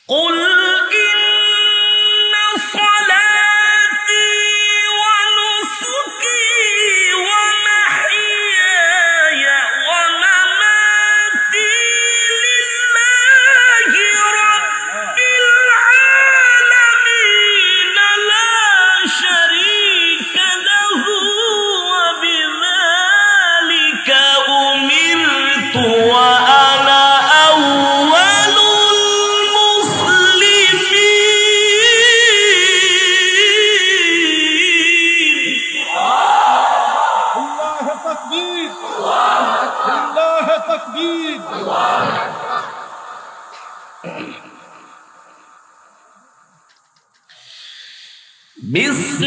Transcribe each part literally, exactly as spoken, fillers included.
قل إن صلاتي ونسكي ومحياي ومماتي لله رب العالمين لا شريك له وبذلك أمرت وأنا أول بسم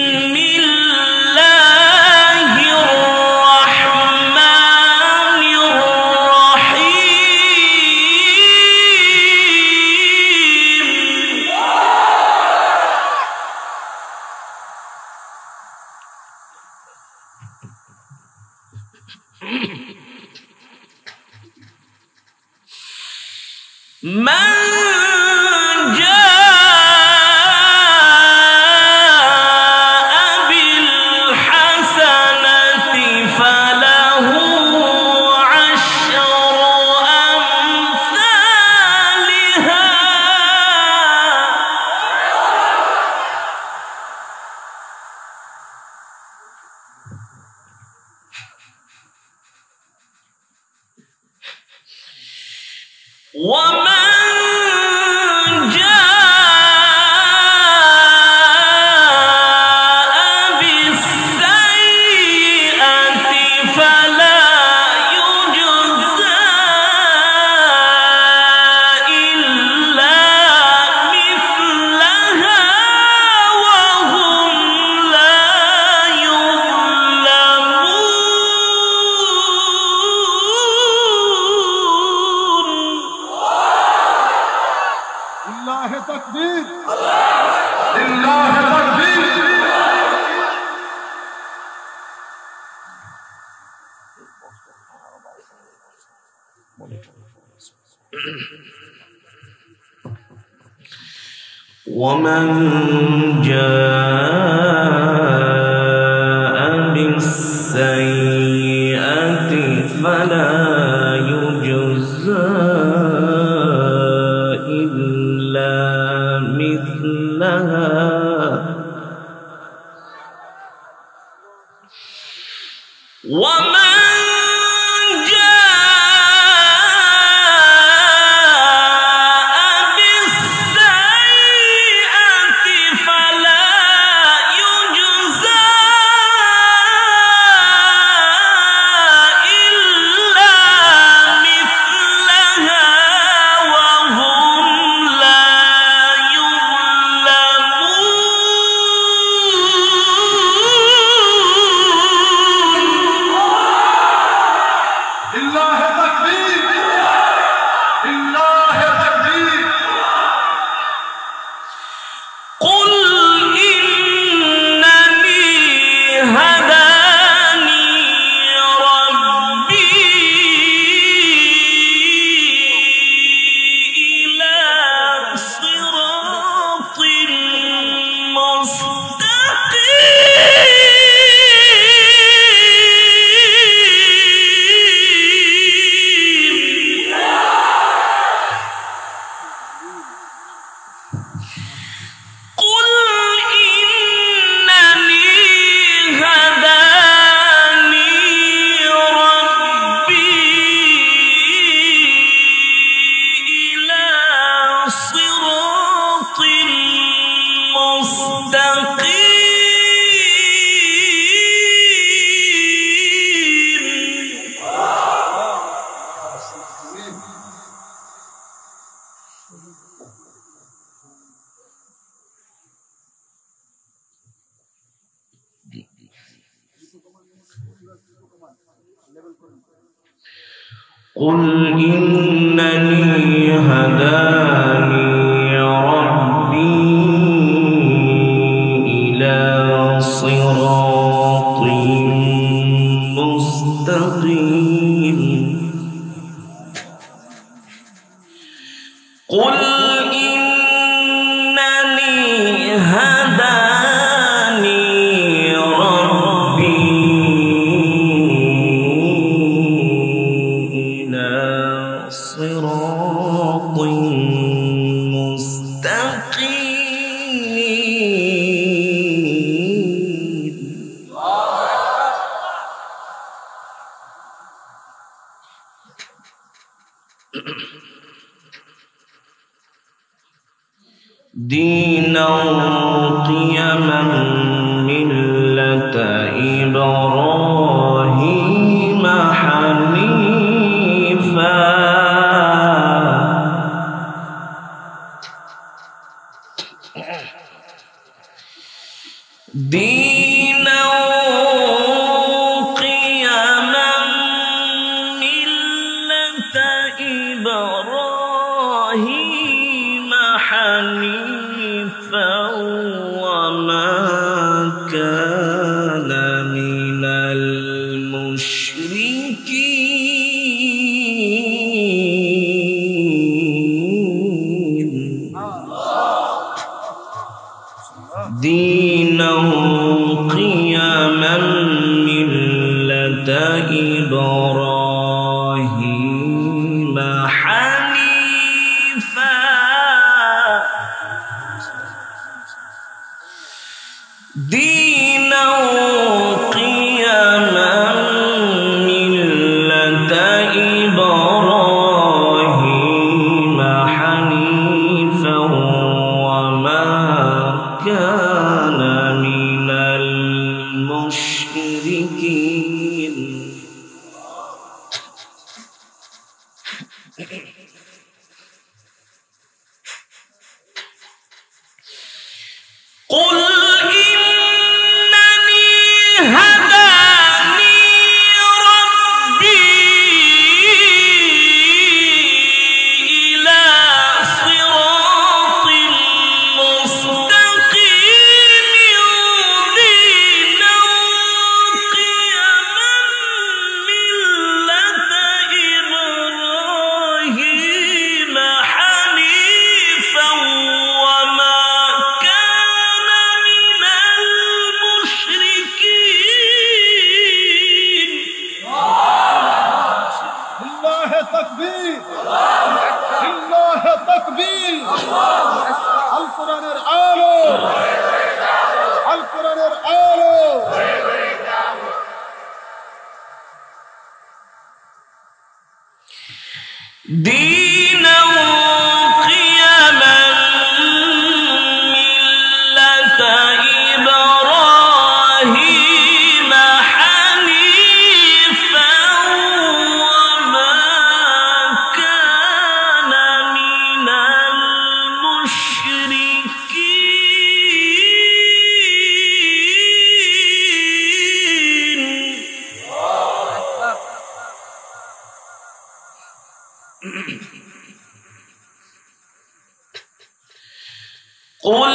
الله الرحمن الرحيم من ومن جاء بالسيئة فلا يجزى إلا مثلها وهم لا لله تكبير لله تكبير. ومن جاء بالسيئة فلا يجزى إلا مثلها ومن قل إنني هداني ربي إلى صراط مستقيم قل إن هداني ربي إلى صراط مستقيم. دينا قيما ملة إبراهيم حنيفا دينا قيما ملة إبراهيم حنيفا وما كان من المشركين. دينا قيما ملة إبراهيم حنيفا دينا قيما ملة إبراهيم حنيفا وما كان من المشركين. قل إنني هداني ربي إلى صراط مستقيم دينا قيما ملة إبراهيم حنيفا وما تكبير الله تكبير القرآن ارعاله القرآن ارعاله. دينا قيما ملة إبراهيم حنيفا وما كان من المشركين. قل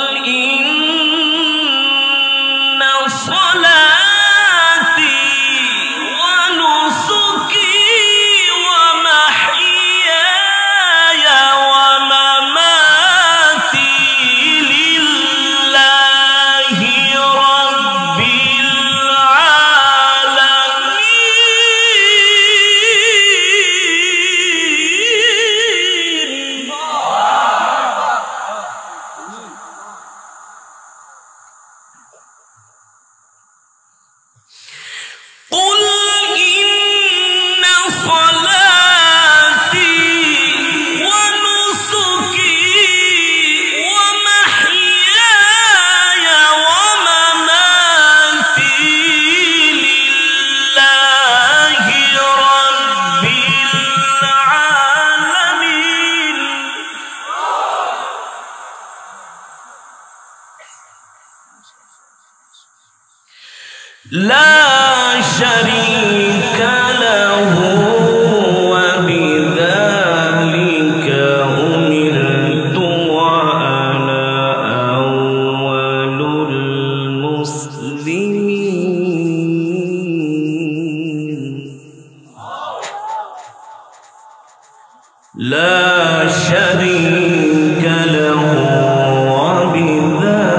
إن صلاتي ونسكي ومحياي ومماتي لله رب العالمين. قل إن صلاتي ونسكي ومحياي ومماتي لله رب العالمين. لا شريك له وبذلك أمرت وأنا أول المسلمين. لا شريك له وبذلك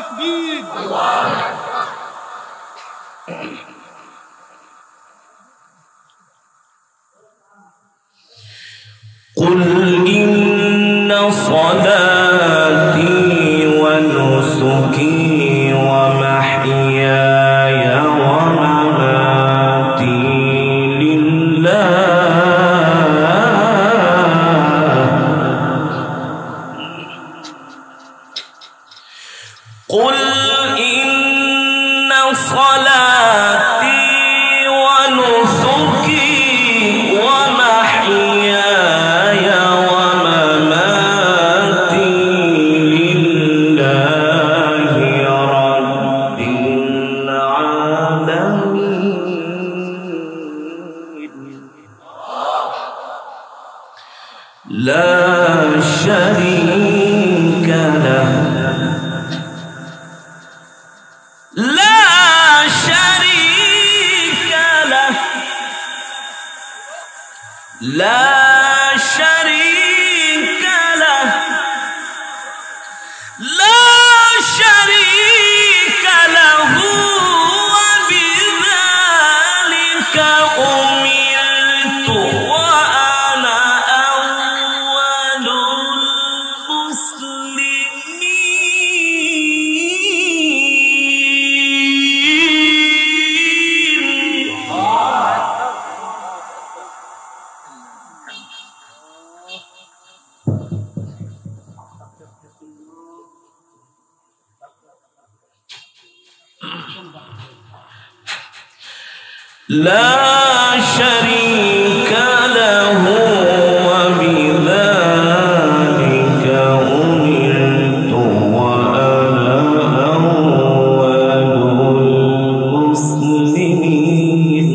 takbir. قل إن صلاتي ونسكي ومحياي ومماتي قل إن صلاتي ونسكي ومحياي ومماتي لله رب العالمين لا شريك له لا شريك له لا شريك له لا شريك له وبذلك أمرت وأنا أول المسلمين. لا شريك له وبذلك أمرت وأنا أول المسلمين.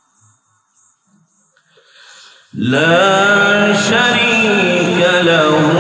لا شريك له